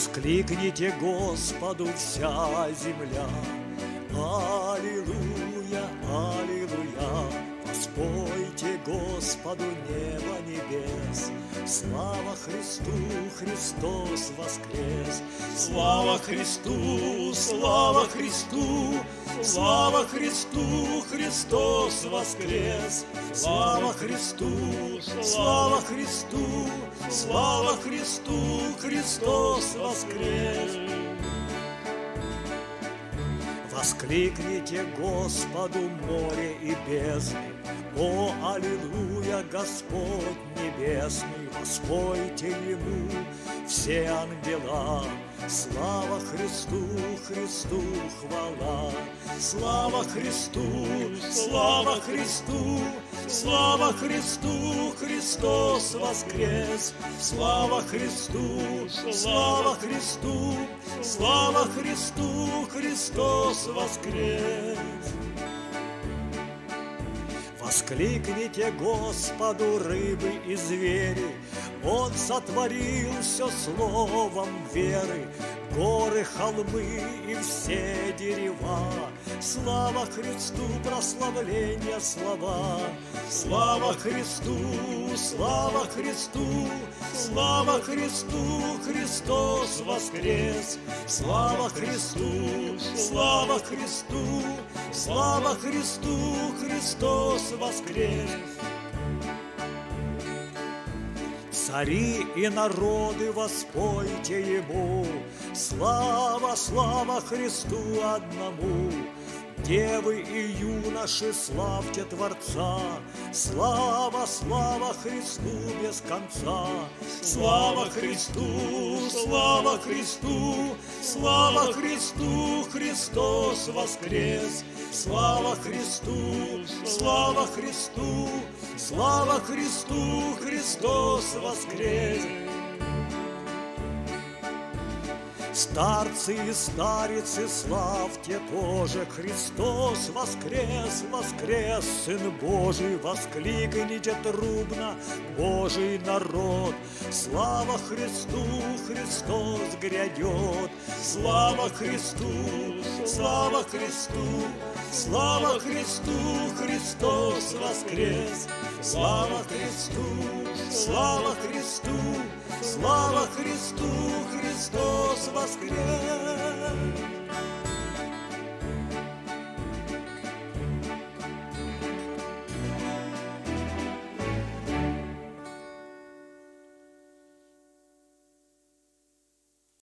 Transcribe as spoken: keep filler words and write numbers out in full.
Воскликните Господу вся земля. Аллилуйя, аллилуйя. Воспойте Господу небо небес. Слава Христу, Христос воскрес. Слава Христу, слава Христу, слава Христу, Христос воскрес. Слава Христу, слава Христу, слава Христу, Христос воскрес. Воскликните Господу море и бездны. О, аллилуйя, Господь небесный, воспойте Ему все ангела. Слава Христу, Христу хвала. Слава Христу, слава Христу, слава Христу, Христос воскрес. Слава Христу, слава Христу, слава Христу, Христос воскрес. Воскликните Господу рыбы и звери. Он сотворил все словом веры, горы, холмы и все дерева. Слава Христу, прославление слова. Слава Христу, слава Христу, слава Христу, Христос воскрес. Слава Христу, слава Христу, слава Христу, Христос воскрес. Цари и народы, воспойте Ему, слава, слава Христу одному. Девы и юноши, славьте Творца, слава, слава Христу без конца. Слава Христу, слава Христу, слава Христу, Христос воскрес. Слава Христу, слава Христу, слава Христу, Христос воскрес. Старцы и старицы, славьте тоже, Христос воскрес, воскрес, Сын Божий, воскликните трубно, Божий народ. Слава Христу, Христос грядет. Слава Христу, слава Христу, слава Христу, Христос воскрес. Слава Христу, слава Христу, слава Христу, Христос воскрес.